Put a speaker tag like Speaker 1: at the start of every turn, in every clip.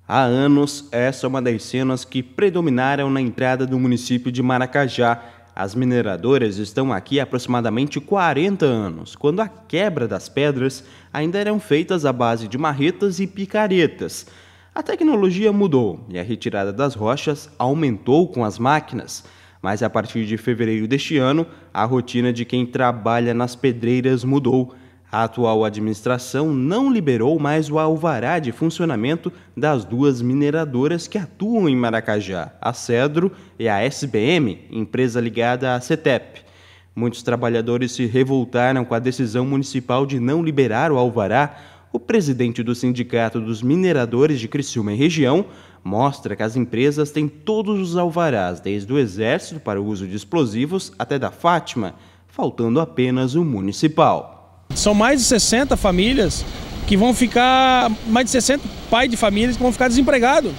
Speaker 1: Há anos, essa é uma das cenas que predominaram na entrada do município de Maracajá. As mineradoras estão aqui há aproximadamente 40 anos, quando a quebra das pedras ainda eram feitas à base de marretas e picaretas. A tecnologia mudou e a retirada das rochas aumentou com as máquinas. Mas a partir de fevereiro deste ano, a rotina de quem trabalha nas pedreiras mudou. A atual administração não liberou mais o alvará de funcionamento das duas mineradoras que atuam em Maracajá, a Cedro e a SBM, empresa ligada à CETEP. Muitos trabalhadores se revoltaram com a decisão municipal de não liberar o alvará. O presidente do Sindicato dos Mineradores de Criciúma e região mostra que as empresas têm todos os alvarás, desde o Exército para o uso de explosivos até da Fátima, faltando apenas o municipal.
Speaker 2: São mais de 60 famílias que vão ficar, mais de 60 pais de famílias que vão ficar desempregados.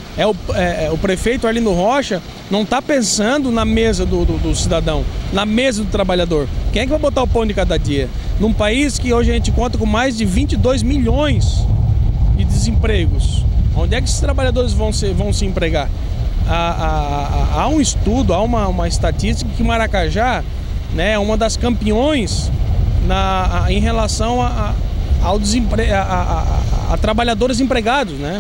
Speaker 2: O prefeito Arlindo Rocha não está pensando na mesa do cidadão, na mesa do trabalhador. Quem é que vai botar o pão de cada dia? Num país que hoje a gente conta com mais de 22 milhões de desempregos. Onde é que esses trabalhadores vão se empregar? Há um estudo, há uma estatística que Maracajá, né, é uma das campeões em relação a trabalhadores empregados, né?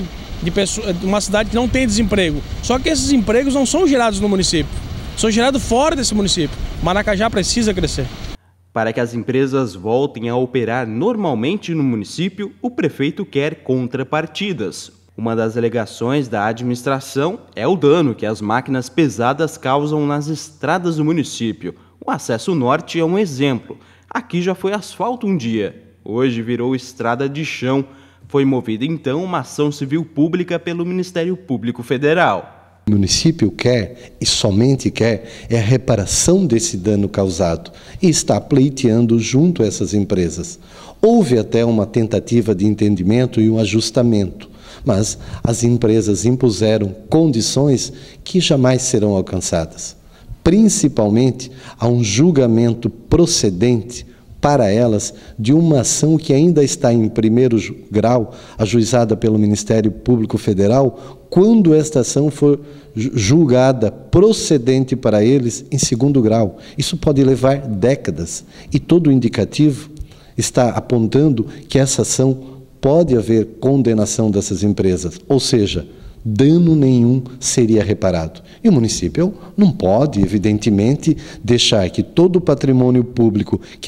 Speaker 2: De uma cidade que não tem desemprego. Só que esses empregos não são gerados no município, são gerados fora desse município. Maracajá precisa crescer.
Speaker 1: Para que as empresas voltem a operar normalmente no município, o prefeito quer contrapartidas. Uma das alegações da administração é o dano que as máquinas pesadas causam nas estradas do município. O acesso norte é um exemplo. Aqui já foi asfalto um dia, hoje virou estrada de chão. Foi movida então uma ação civil pública pelo Ministério Público Federal.
Speaker 3: O município quer, e somente quer, é a reparação desse dano causado e está pleiteando junto a essas empresas. Houve até uma tentativa de entendimento e um ajustamento, mas as empresas impuseram condições que jamais serão alcançadas. Principalmente a um julgamento procedente para elas de uma ação que ainda está em primeiro grau, ajuizada pelo Ministério Público Federal, quando esta ação for julgada procedente para eles em segundo grau. Isso pode levar décadas e todo o indicativo está apontando que essa ação pode haver condenação dessas empresas, ou seja, dano nenhum seria reparado. E o município não pode, evidentemente, deixar que todo o patrimônio público que é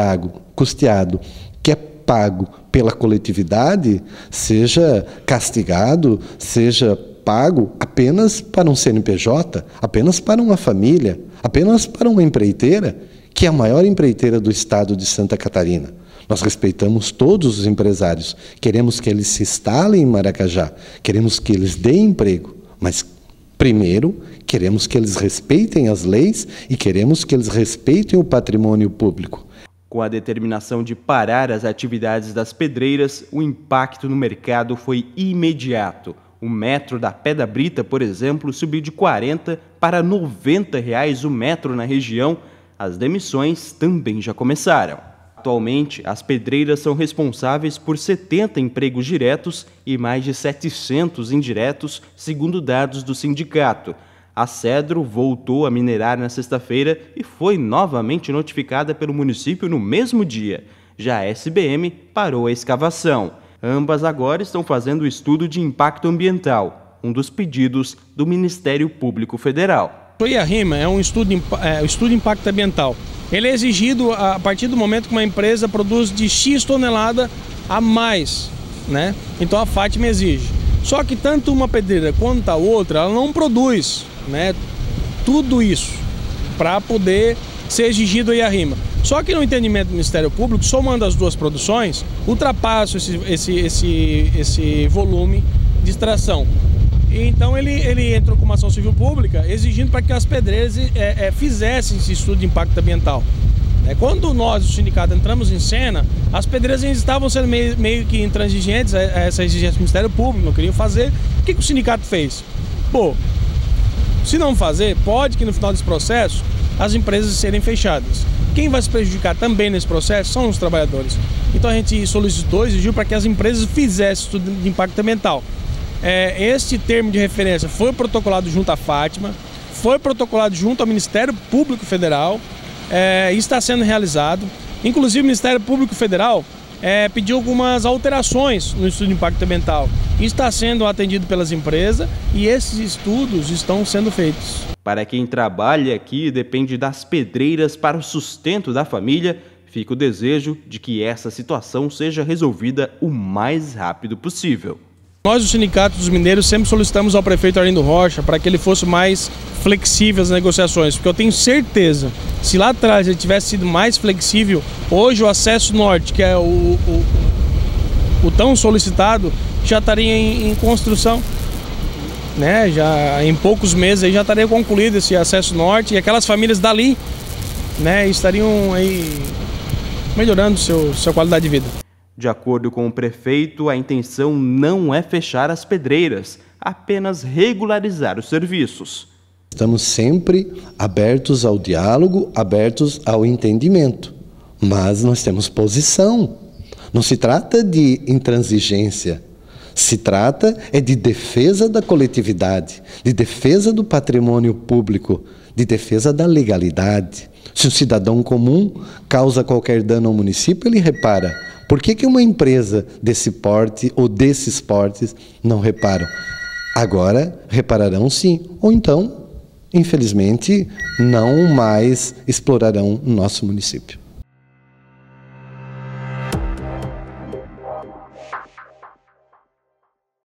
Speaker 3: custeado, que é pago pela coletividade, seja castigado, seja pago apenas para um CNPJ, apenas para uma família, apenas para uma empreiteira, que é a maior empreiteira do estado de Santa Catarina. Nós respeitamos todos os empresários, queremos que eles se instalem em Maracajá, queremos que eles deem emprego, mas primeiro queremos que eles respeitem as leis e queremos que eles respeitem o patrimônio público.
Speaker 1: Com a determinação de parar as atividades das pedreiras, o impacto no mercado foi imediato. O metro da Pedra Brita, por exemplo, subiu de R$ 40 para R$ 90 o metro na região. As demissões também já começaram. Atualmente, as pedreiras são responsáveis por 70 empregos diretos e mais de 700 indiretos, segundo dados do sindicato. A Cedro voltou a minerar na sexta-feira e foi novamente notificada pelo município no mesmo dia. Já a SBM parou a escavação. Ambas agora estão fazendo o estudo de impacto ambiental, um dos pedidos do Ministério Público Federal.
Speaker 2: O IARIMA é um estudo de impacto ambiental. Ele é exigido a partir do momento que uma empresa produz de X tonelada a mais, né? Então a Fátima exige. Só que tanto uma pedreira quanto a outra, ela não produz, né, tudo isso para poder ser exigido o IARIMA. Só que no entendimento do Ministério Público, somando as duas produções, ultrapassa esse volume de extração. Então ele entrou com uma ação civil pública exigindo para que as pedreiras fizessem esse estudo de impacto ambiental. Quando nós, o sindicato, entramos em cena, as pedreiras estavam sendo meio que intransigentes a essa exigência do Ministério Público, não queriam fazer. O que o sindicato fez? Pô, se não fazer, pode que no final desse processo as empresas serem fechadas. Quem vai se prejudicar também nesse processo são os trabalhadores. Então a gente solicitou, exigiu para que as empresas fizessem estudo de impacto ambiental. este termo de referência foi protocolado junto à Fátima, foi protocolado junto ao Ministério Público Federal, está sendo realizado. Inclusive o Ministério Público Federal pediu algumas alterações no estudo de impacto ambiental. Está sendo atendido pelas empresas e esses estudos estão sendo feitos.
Speaker 1: Para quem trabalha aqui e depende das pedreiras para o sustento da família, fica o desejo de que essa situação seja resolvida o mais rápido possível.
Speaker 2: Nós, o Sindicato dos Mineiros, sempre solicitamos ao prefeito Arlindo Rocha para que ele fosse mais flexível nas negociações, porque eu tenho certeza, se lá atrás ele tivesse sido mais flexível, hoje o acesso norte, que é o tão solicitado, já estaria em construção, né? Já em poucos meses aí já estaria concluído esse acesso norte e aquelas famílias dali, né, estariam aí melhorando sua qualidade de vida.
Speaker 1: De acordo com o prefeito, a intenção não é fechar as pedreiras, apenas regularizar os serviços.
Speaker 3: Estamos sempre abertos ao diálogo, abertos ao entendimento, mas nós temos posição. Não se trata de intransigência, se trata de defesa da coletividade, de defesa do patrimônio público, de defesa da legalidade. Se um cidadão comum causa qualquer dano ao município, ele repara. Por que uma empresa desse porte ou desses portes não reparam? Agora repararão sim, ou então, infelizmente, não mais explorarão o nosso município.